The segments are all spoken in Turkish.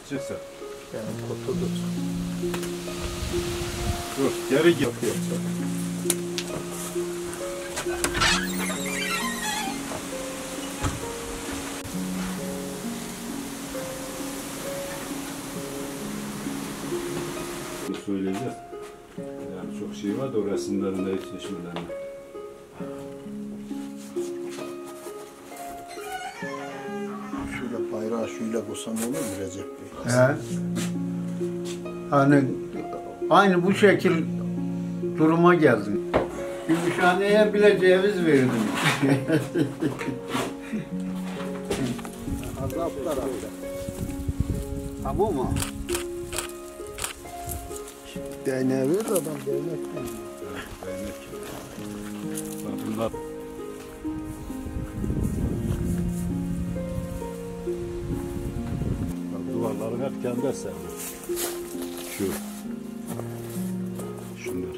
Çıksın. Yani kutudur. Dur, geri git. Söyleyeceğiz. Yani çok şey var da o resimlerinde, eşleşmelerinde. Şöyle bayrağı şöyle koysam olur mu Recep Bey? He. Hani aynı bu şekil duruma geldim. Gümüşhane'ye bile ceviz verdim. Azaplar abi. Ha bu mu? Değneği ver de adam değnek değil. Değnek. Bak bunlar bak, duvarların hep kendi eseri. Şunlar.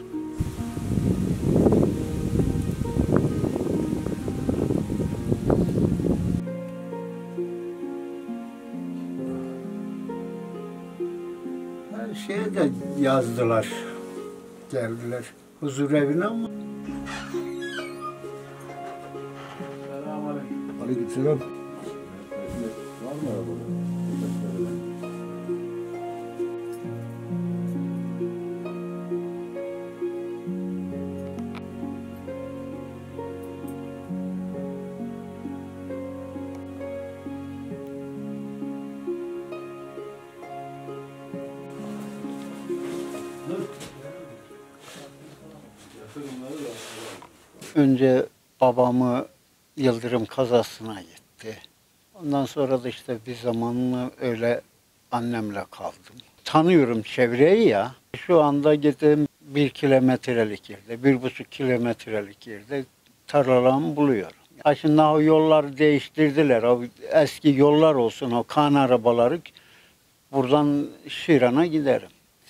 Her şeye de yazdılar. Geldiler huzur evine ama. Aleykümselam. Var mı arabada? Önce babamı yıldırım kazasına gitti. Ondan sonra da işte bir zamanla öyle annemle kaldım. Tanıyorum çevreyi ya. Şu anda gittim 1 kilometrelik yerde, 1,5 kilometrelik yerde tarlalarımı buluyorum. Ya şimdi o yolları değiştirdiler. O eski yollar olsun, o kan arabaları buradan Şiran'a giderim.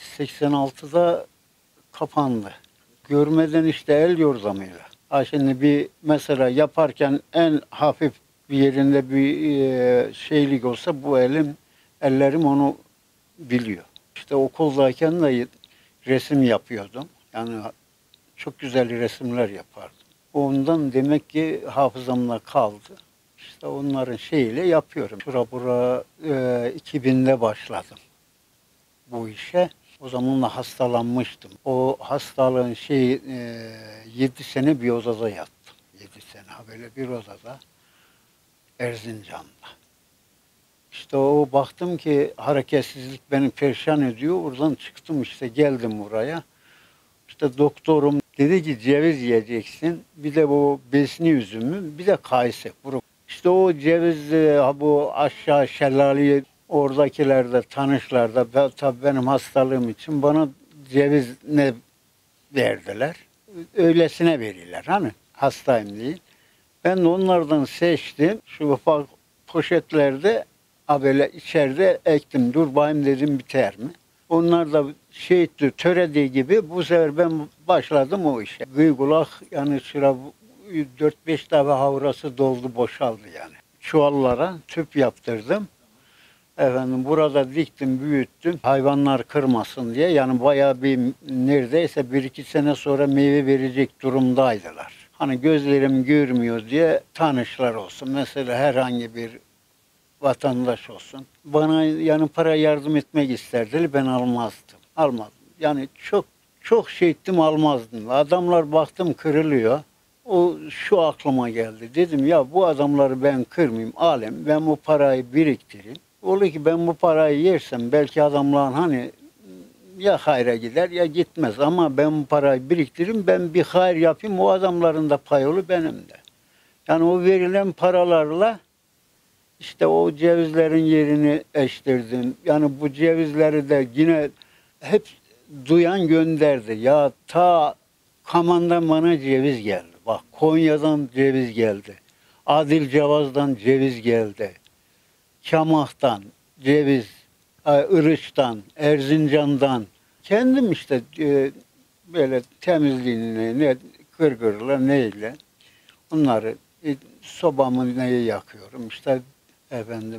86'da kapandı. Görmeden işte el yordamıyla. Ha şimdi bir mesela yaparken en hafif bir yerinde bir şeylik olsa bu ellerim onu biliyor. İşte okuldayken de resim yapıyordum. Yani çok güzel resimler yapardım. Ondan demek ki hafızamda kaldı. İşte onların şeyiyle yapıyorum. Bura 2000'de başladım bu işe. O zaman da hastalanmıştım. O hastalığın 7 sene bir odada yattım. 7 sene böyle bir odada Erzincan'da. İşte o baktım ki hareketsizlik beni perişan ediyor. Oradan çıktım işte geldim buraya. İşte doktorum dedi ki ceviz yiyeceksin. Bir de bu besni üzümü, bir de kayısı. İşte o ceviz bu aşağı şelaleye oradakiler de tanışlar da tabii benim hastalığım için bana ceviz ne verdiler. Öylesine verirler hani hastayım diye. Ben de onlardan seçtim. Şu ufak poşetlerde böyle içeride ektim. Dur bayım dedim biter mi? Onlar da törediği gibi bu sefer ben başladım o işe. Kıygulak yani şura 4-5 defa havrası doldu boşaldı yani. Çuvallara tüp yaptırdım. Efendim burada diktim, büyüttüm. Hayvanlar kırmasın diye. Yani bayağı bir neredeyse 1-2 sene sonra meyve verecek durumdaydılar. Hani gözlerim görmüyor diye tanışlar olsun. Mesela herhangi bir vatandaş olsun. Bana yani para yardım etmek isterdiler. Ben almazdım. Almadım. Yani çok şey ettim almazdım. Adamlar baktım kırılıyor. O şu aklıma geldi. Dedim ya bu adamları ben kırmayayım, alayım. Ben bu parayı biriktireyim. Olur ki ben bu parayı yersem belki adamların hani ya hayra gider ya gitmez. Ama ben bu parayı biriktireyim, ben bir hayır yapayım. O adamların da payolu benim de. Yani o verilen paralarla işte o cevizlerin yerini eştirdim. Yani bu cevizleri de yine hep duyan gönderdi. Ya ta Kaman'dan bana ceviz geldi. Bak Konya'dan ceviz geldi. Adilcavaz'dan ceviz geldi. Çamah'tan ceviz, Irış'tan, Erzincan'dan. Kendim işte böyle temizliğini ne kırgırla neyle onları sobamı neye yakıyorum işte efendim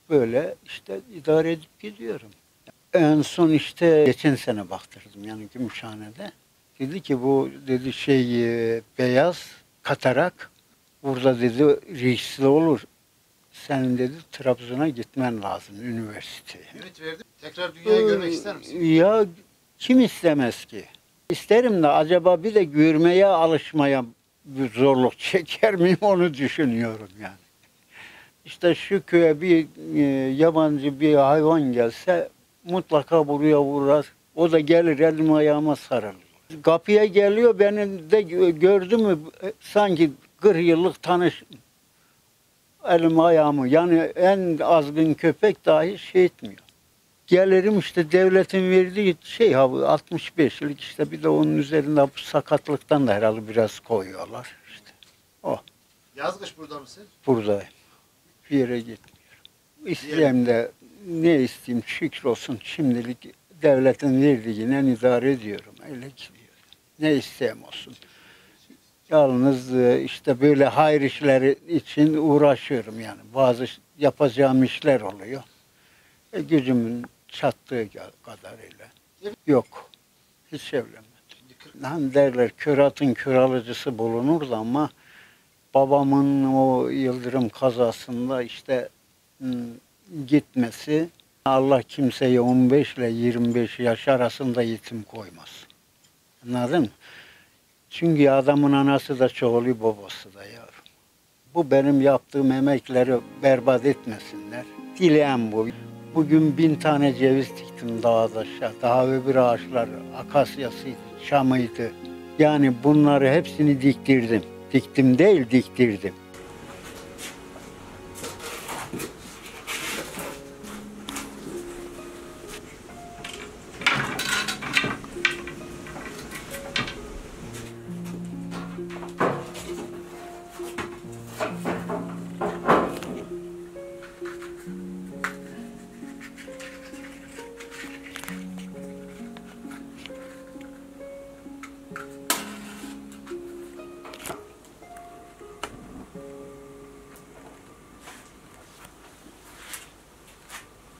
Böyle işte idare edip gidiyorum. En son işte geçen sene baktırdım yani Gümüşhane'de. Dedi ki bu dedi beyaz katarak burada dedi riskli olur. Senin dedi Trabzon'a gitmen lazım üniversiteye. Ümit verdi. Tekrar dünyayı görmek ister misin? Ya kim istemez ki? İsterim de acaba bir de görmeye alışmaya bir zorluk çeker miyim onu düşünüyorum yani. İşte şu köye bir yabancı bir hayvan gelse mutlaka buraya uğrar. O da gelir elim ayağıma sarılır. Kapıya geliyor beni de gördü mü sanki 40 yıllık tanış elim ayağımı yani en azgın köpek dahi etmiyor. Gelirim işte devletin verdiği 65'lik işte bir de onun üzerinde sakatlıktan da herhalde biraz koyuyorlar işte. O Yaz kış burada mısın? buradayım. Bir yere gitmiyorum. İsteyeyim de ne isteyeyim şükür olsun şimdilik devletin verdiğiyle idare ediyorum. Öyle gidiyor. Ne isteyeyim olsun. Yalnız işte böyle hayır işleri için uğraşıyorum yani. Bazı yapacağım işler oluyor. Gücümün çattığı kadarıyla. Yok. Hiç evlenmedim. Hani derler kör atın kör alıcısı bulunurdu ama babamın o yıldırım kazasında işte gitmesi Allah kimseyi 15 ile 25 yaş arasında yetim koymaz. Anladın mı? Çünkü adamın anası da çoğulu babası da yavrum. Bu benim yaptığım emekleri berbat etmesinler. Dileğim bu. Bugün 1000 tane ceviz diktim dağda aşağı. Daha öbür ağaçlar akasyasıydı, çamıydı. Yani bunları hepsini diktirdim. Diktim değil, diktirdim.